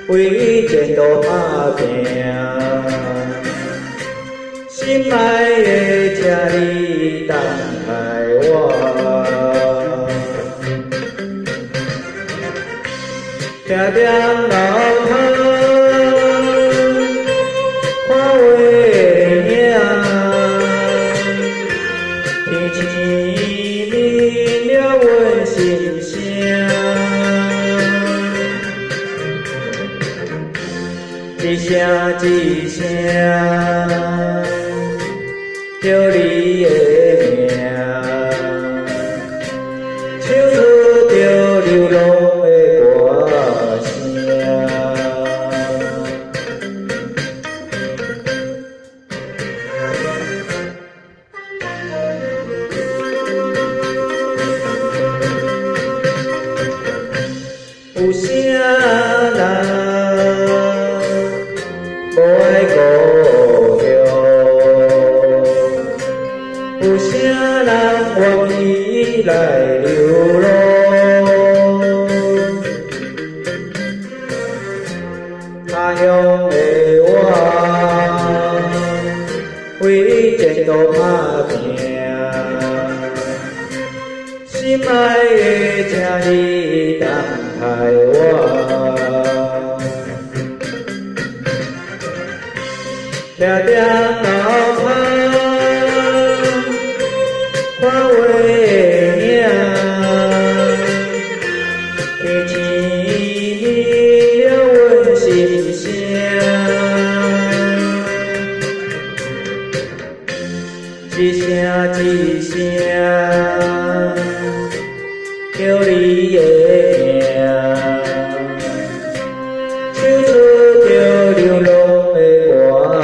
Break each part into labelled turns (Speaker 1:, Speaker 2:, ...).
Speaker 1: 为前途打拼，心爱的请你等待我，定定流淌。 一声一声叫你的名，唱出着流浪的歌声。有啥人？ 无爱故乡，有啥人愿意来流浪？他乡的我，为前途打拼，心爱的请你等待我。 定定流淌，看话影，轻轻你了阮心声，一声一声叫你的名，唱出着流浪的歌。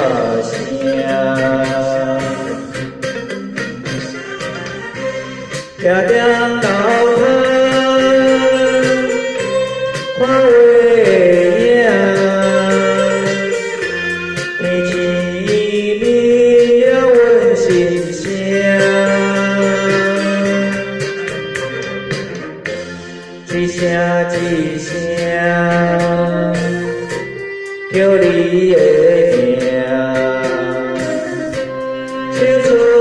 Speaker 1: 定定流淌，看话影，轻轻你了阮心声，一声一声叫你的名，唱出。